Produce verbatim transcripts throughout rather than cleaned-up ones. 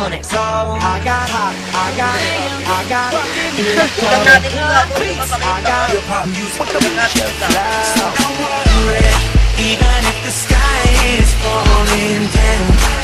on it. So I got hot, I got it, I got it. I got it. So don't worry, even if the sky is falling down.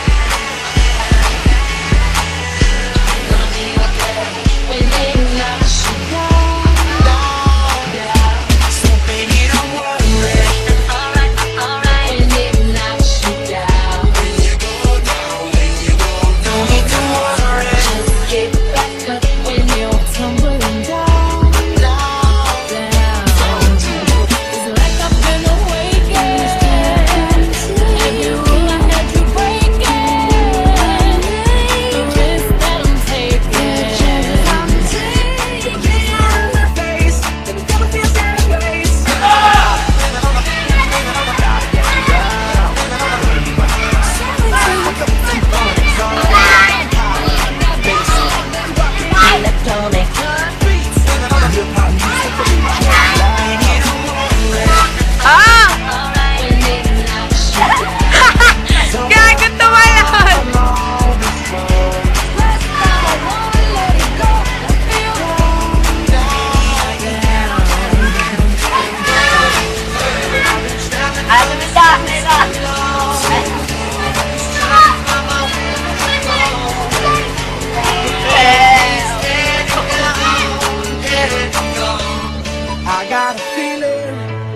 I got a feeling,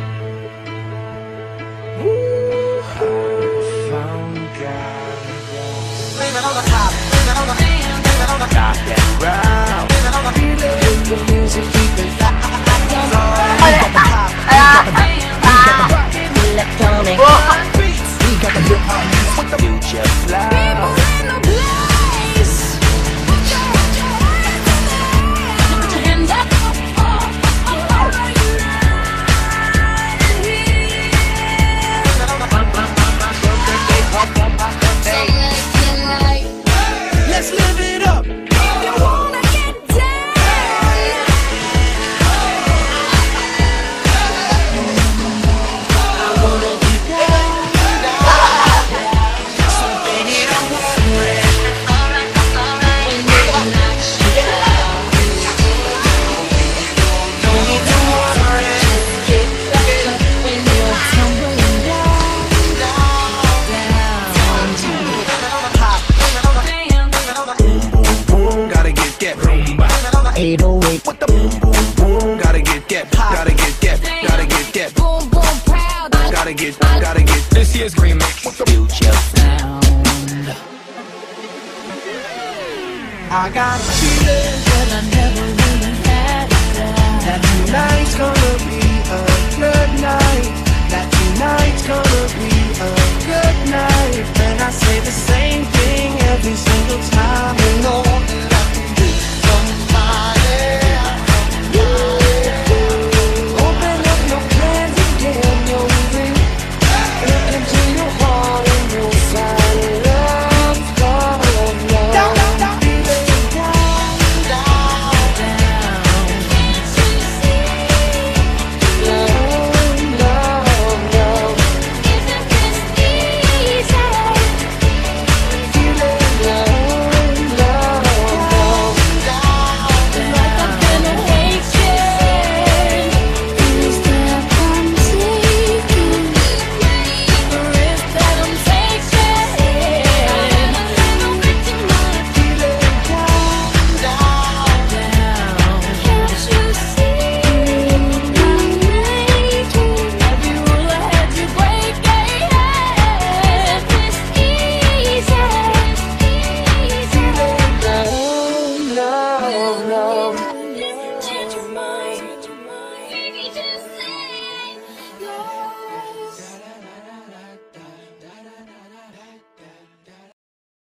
ooh, I found God. Blame it on the top, blame it on the hand, blame it on the top and ground. Feeling the music keeping that. Electronic. We got the hip hop music with the future flow. eight oh eight with the boom boom boom. Gotta get get, gotta get get, gotta get get. Boom boom proud. Gotta get, gotta get. This year's remix with the future sound. I got a feeling that I never really had. That tonight's gonna be a good night. That tonight's gonna be a good night. And I say the same thing every single time. You know that I can do somebody. No, no.